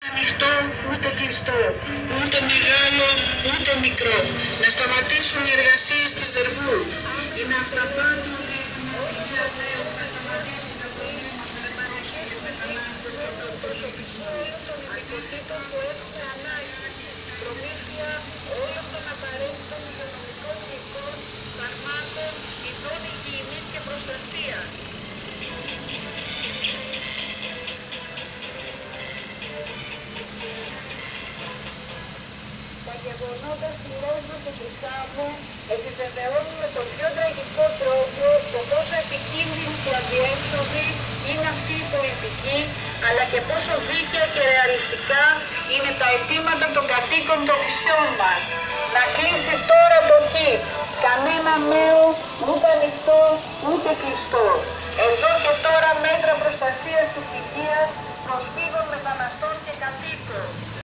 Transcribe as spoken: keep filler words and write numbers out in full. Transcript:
Ανοιχτό, ούτε κλειστό, ούτε μεγάλο, ούτε μικρό. Να σταματήσουν οι εργασίες της Ζερβού. Είναι αυταπάτη ότι όχι διανέου θα σταματήσει τα προβλήματα στις πρόσφυγες μετανάστες και το πληθυσμό αρκετήτων που έχουν ανάγκη. Προμήθεια όλων των απαραίτητων υγειονομικών υλικών, φαρμάκων, ειδών υγιεινής και προστασίας. Τα γεγονότα στη Λέσβο και τη Σάμο επιβεβαιώνουν με τον πιο τραγικό τρόπο το πόσο επικίνδυνη και αδιέξοδη είναι αυτή η πολιτική, αλλά και πόσο δίκαια και ρεαλιστικά είναι τα αιτήματα των κατοίκων των νησιών μας. Να κλείσει τώρα το ΚΙ. Κανένα νέο, ούτε ανοιχτό, ούτε κλειστό. Εδώ και τώρα μέτρα προστασίας της υγείας προσφύγων, μεταναστών και κατοίκων.